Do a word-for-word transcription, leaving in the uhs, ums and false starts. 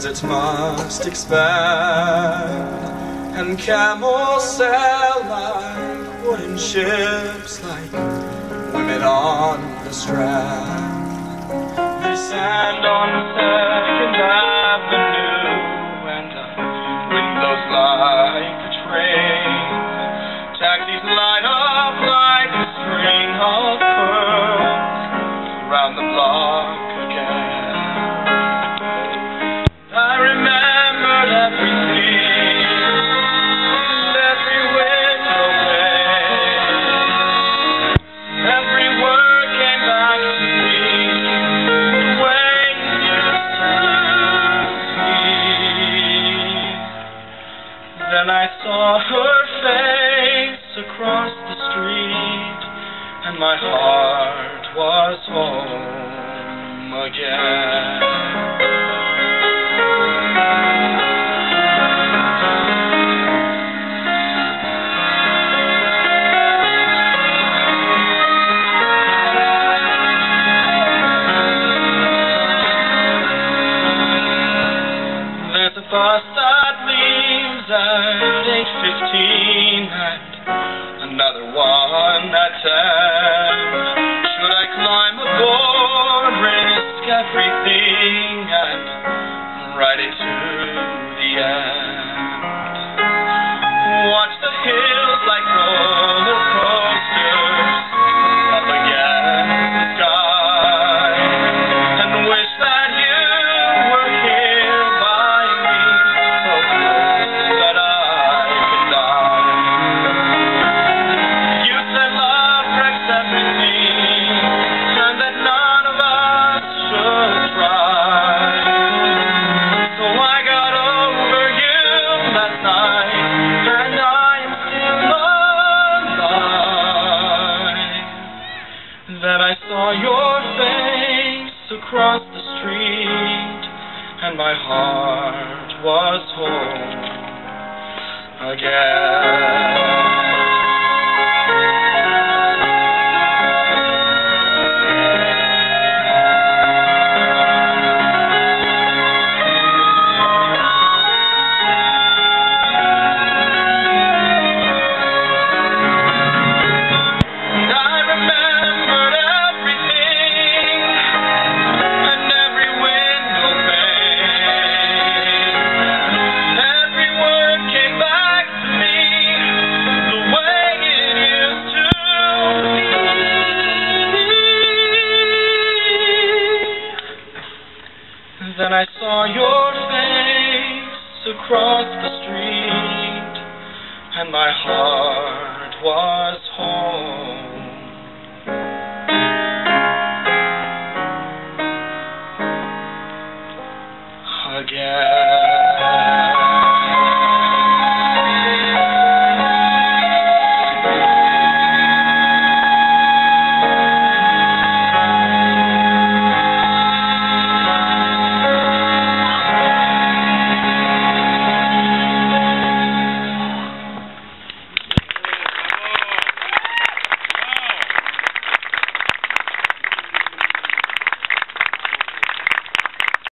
deserts must expand, and camels sail like wooden ships, like women on the strand. They stand on Second Avenue, and the wind blows like a train. Taxis light up like a string of pearls around the block again. I remembered everything, and every window pane. Every word came back to me, the way you used to speak. Then I saw her face across the street, and my heart was home again. There's a bus that leaves at eight fifteen, and another one at ten. Should I climb aboard, risk everything, and ride it to the end? Watch the hills like roller coasters up against the sky, and wish that you were here by me, so close that I could die. You said love breaks everything, and that none of us should try. So I got over you last night, and I am still alive. Then I saw your face across the street, and my heart was home again. Then I saw your face across the street, and my heart was home.